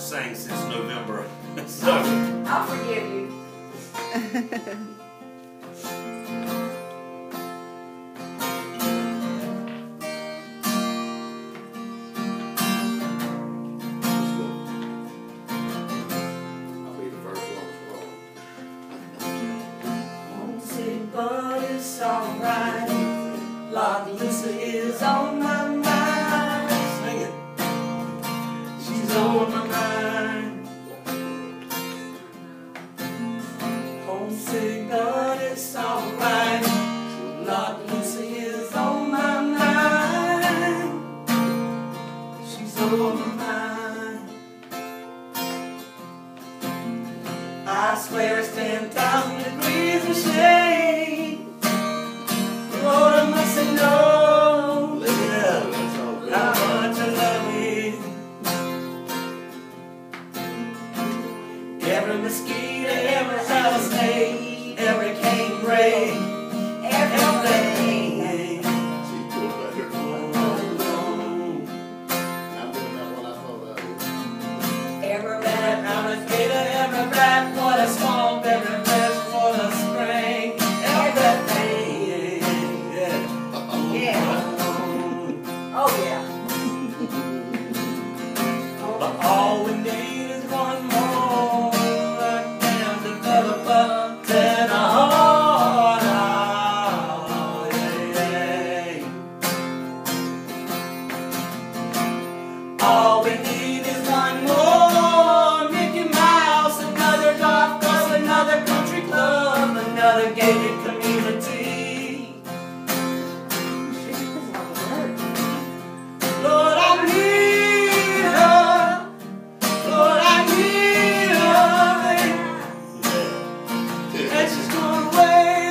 sang since November. So I'll forgive you. But it's alright. Lord, Lucy is on my mind. sing it. She's on my mind. Homesick, but it's alright. Lord, Lucy is on my mind. She's on my mind. I swear it's 10,000 degrees of shade. Lord, I must say no. Yeah. How much I love me. Every mosquito, every rattlesnake, every cane break, everything. Every rat, alligator, every rat, what a swamp, every rest, what a spring, everything. Yeah. Oh yeah. But all we need is one more goddamn developer and a heart. Oh, yeah. All we need is one more Mickey Mouse, another golf course, another country club, another gated community. Lord, I need her. Lord, I need her. And she's going away.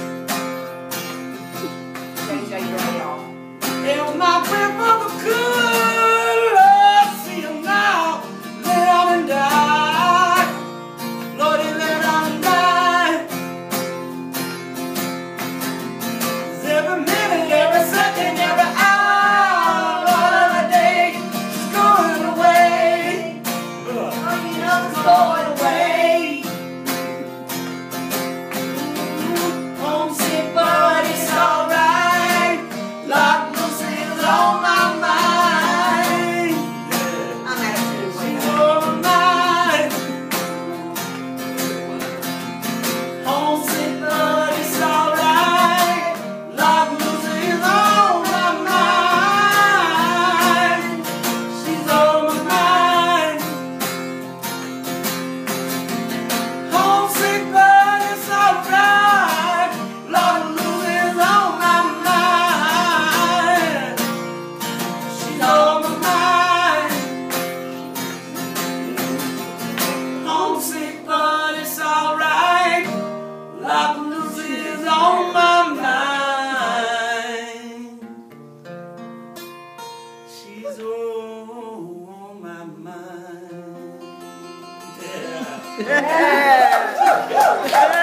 JJGrey off. And my grandmother could, Lord, see him now. Lay down and die. Lord, he lay down and die. 'Cause every minute, every second, every hour, Lord, every day, she's going away. Oh, you know it's going away. Homesick, but it's alright. Lord, Lucy is on my mind. I'm actually She's waiting. on my mind. Homesick, but it's alright. Lord, Lucy is on my mind. She's on my mind. Homesick, but it's alright. Lord, Lucy is on my mind. She's on my mind. Homesick, but it's alright. Lord, Lucy is on my mind. She's on my mind. Yeah. Yeah.